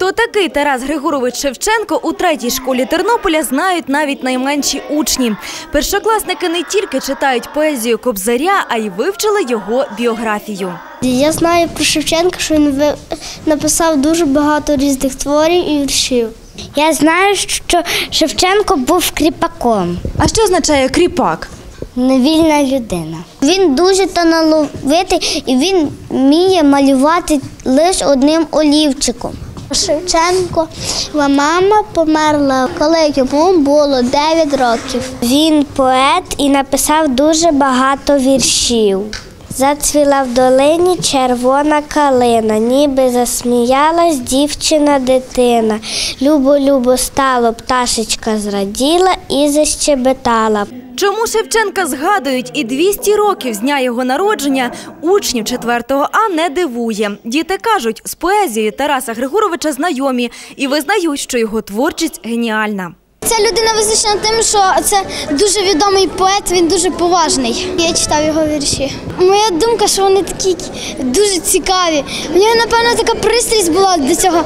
Хто такий Тарас Григорович Шевченко у третій школі Тернополя знають навіть найменші учні. Першокласники не тільки читають поезію Кобзаря, а й вивчили його біографію. Я знаю про Шевченка, що він написав дуже багато різних творів і віршів. Я знаю, що Шевченко був кріпаком. А що означає кріпак? Невільна людина. Він дуже талановитий і він вміє малювати лише одним олівчиком. Шевченкова мама померла, коли йому було 9 років. Він поет і написав дуже багато віршів. Зацвіла в долині червона калина, ніби засміялась дівчина-дитина. Любо-любо стало, пташечка зраділа і защебетала. Чому Шевченка згадують і 200 років з дня його народження, учнів 4 А не дивує. Діти кажуть, з поезією Тараса Григоровича знайомі і визнають, що його творчість геніальна. Ця людина визначена тим, що це дуже відомий поет, він дуже поважний. Я читав його вірші. Моя думка, що вони такі дуже цікаві. У нього, напевно, така пристрасть була до цього.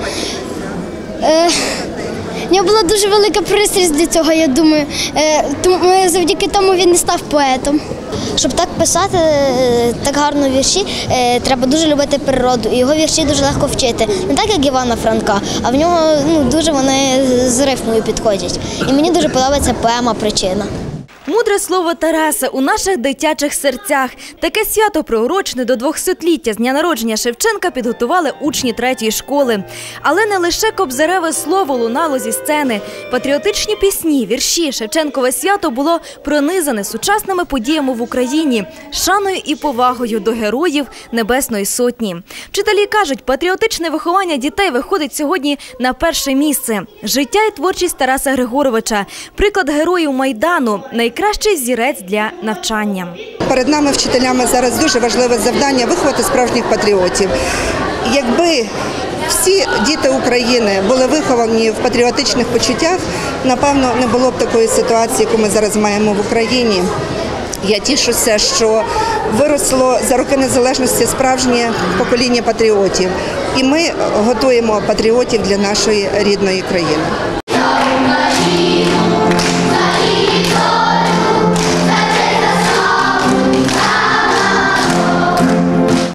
У нього була дуже велика пристрасть до цього, я думаю. Завдяки тому він і став поетом. Щоб так писати, так гарно вірші, треба дуже любити природу. І його вірші дуже легко вчити. Не так, як Івана Франка, а в нього дуже вони з рифмою підходять. І мені дуже подобається поема «Причина». Мудре слово Тараса у наших дитячих серцях. Таке свято приурочене до 200-ліття з дня народження Шевченка підготували учні 3-ї школи. Але не лише кобзареве слово лунало зі сцени. Патріотичні пісні, вірші, Шевченкове свято було пронизане сучасними подіями в Україні, шаною і повагою до героїв Небесної Сотні. Вчителі кажуть, патріотичне виховання дітей виходить сьогодні на перше місце. Життя і творчість Тараса Григоровича, приклад героїв Майдану – найкращий зірець для навчання. Перед нами, вчителями, зараз дуже важливе завдання – виховати справжніх патріотів. Якби всі діти України були виховані в патріотичних почуттях, напевно, не було б такої ситуації, яку ми зараз маємо в Україні. Я тішуся, що виросло за роки незалежності справжнє покоління патріотів. І ми готуємо патріотів для нашої рідної країни.